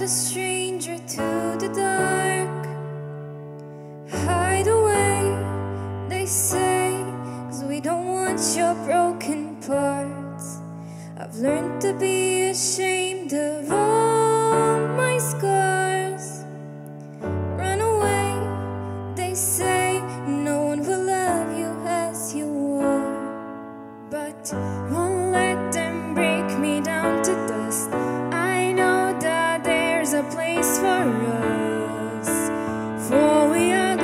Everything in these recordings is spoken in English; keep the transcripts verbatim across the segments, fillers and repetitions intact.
a stranger to the dark. Hide away, they say, 'cause we don't want your broken parts. I've learned to be ashamed of all my scars. Run away, they say, no one will love you as you are. But won't let them break me down to dust. I know that there's a place for us, for we are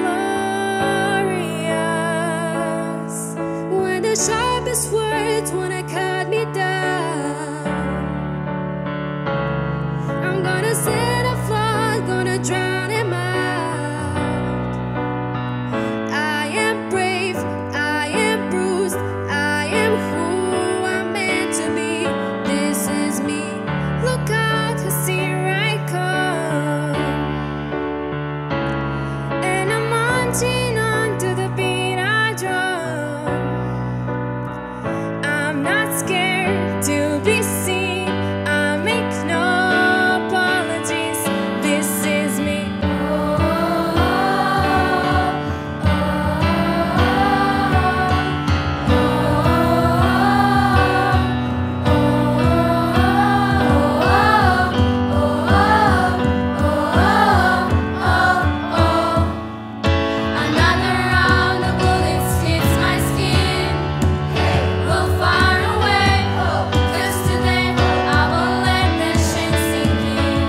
glorious. When the sharpest words wanna cut me down, I'm gonna set a flood, gonna drown him out. I am brave, I am bruised, I am who I'm meant to be. This is me, look out, here I come. And I'm marching on to the beat I drum. I'm not scared to be seen, I make no apologies. This is me. Another round of bullets hits my skin. We'll fire away, 'cause today I will let that shit sink in.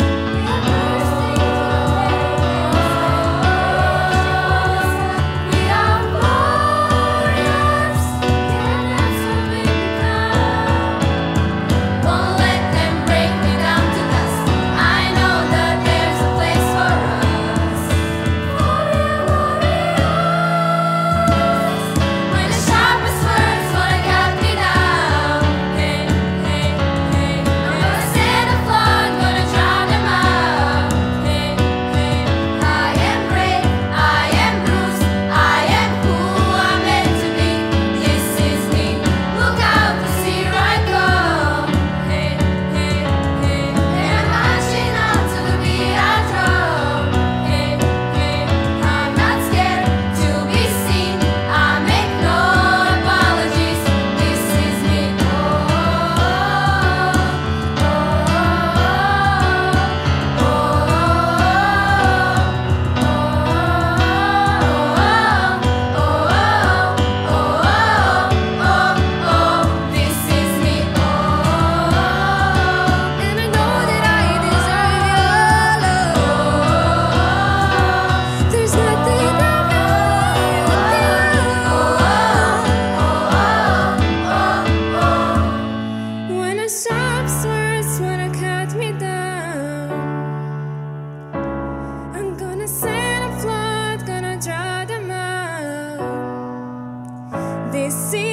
We are warriors, yeah, that's what we become. Won't let them break me down to dust. I know that there's a place for us. When the sharpest words wanna cut me down, hey, hey, hey, I'm gonna set a flood, gonna drown them out. Hey, hey, I am brave, I am bruised, I am who I'm meant to be. This is me, look out, 'cause here I come. Hey, hey, hey, and I'm marching on to the beat I drum. Hey, hey, I'm not scared to be seen, I make no apologies. This is me. Oh, oh, oh, this is me. And I know that I deserve your love. There's nothing I'm not. When a sharp words wanna cut me down, I'm gonna set a flood, gonna draw them out. This is